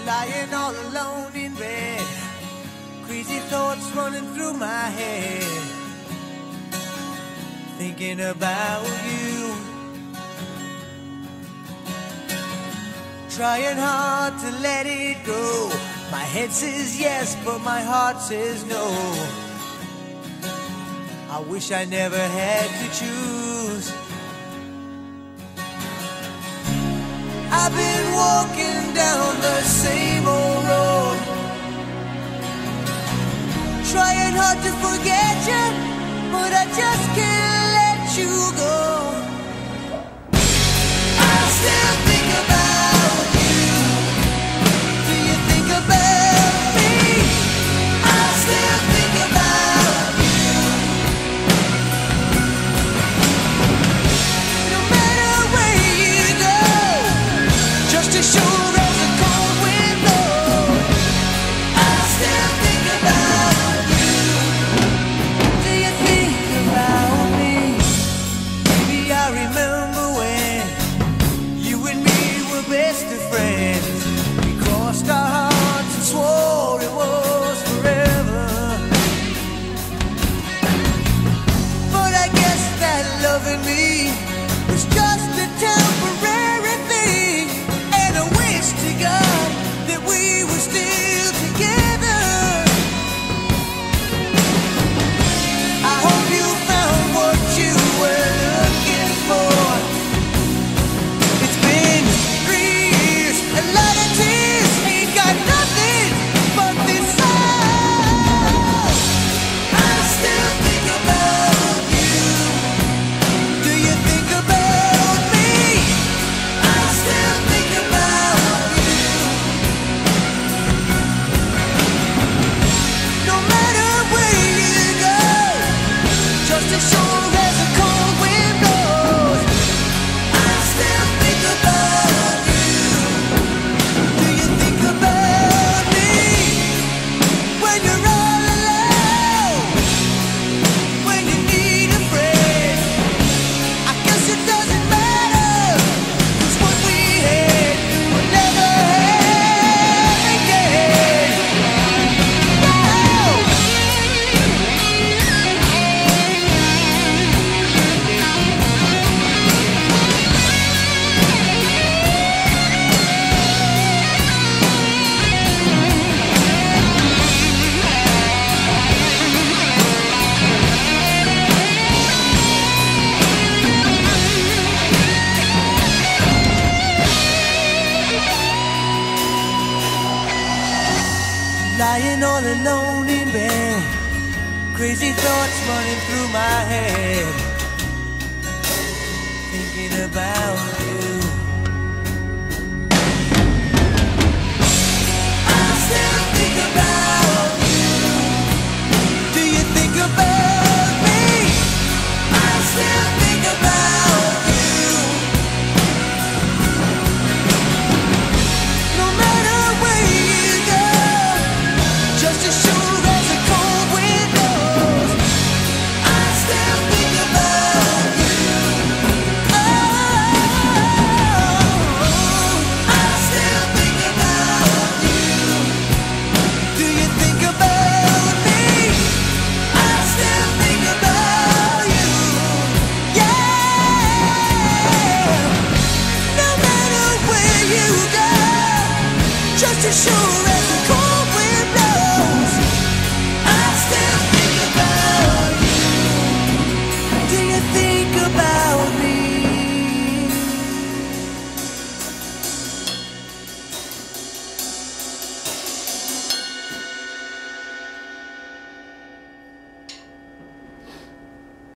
Lying all alone in bed, crazy thoughts running through my head, thinking about you. Trying hard to let it go. My head says yes, but my heart says no. I wish I never had to choose. I've been walking down the same old road, trying hard to forget you, but I just can't let you go. I still think about you. Do you think about me? I still think about you. No matter where you go, just as sure as a cold wind blows, I still think about you. Do you think about me? Maybe I remember when you and me were best of friends. We crossed our hearts and swore it was forever. But I guess that loving me was just a temporary thing, and I wish to God that we were still together. I hope you found what you were looking for. It's been 3 years, a lot of tears, ain't got nothing but this love. I still think about you. Do you think about me? I still think about you. No matter where you go, just as sure as a cold wind blows, I still think about you. Do you think about me when you're all alone, when you need a friend? I guess it doesn't matter, 'cause what we had we'll never have again. Lying all alone in bed, crazy thoughts running through my head, thinking about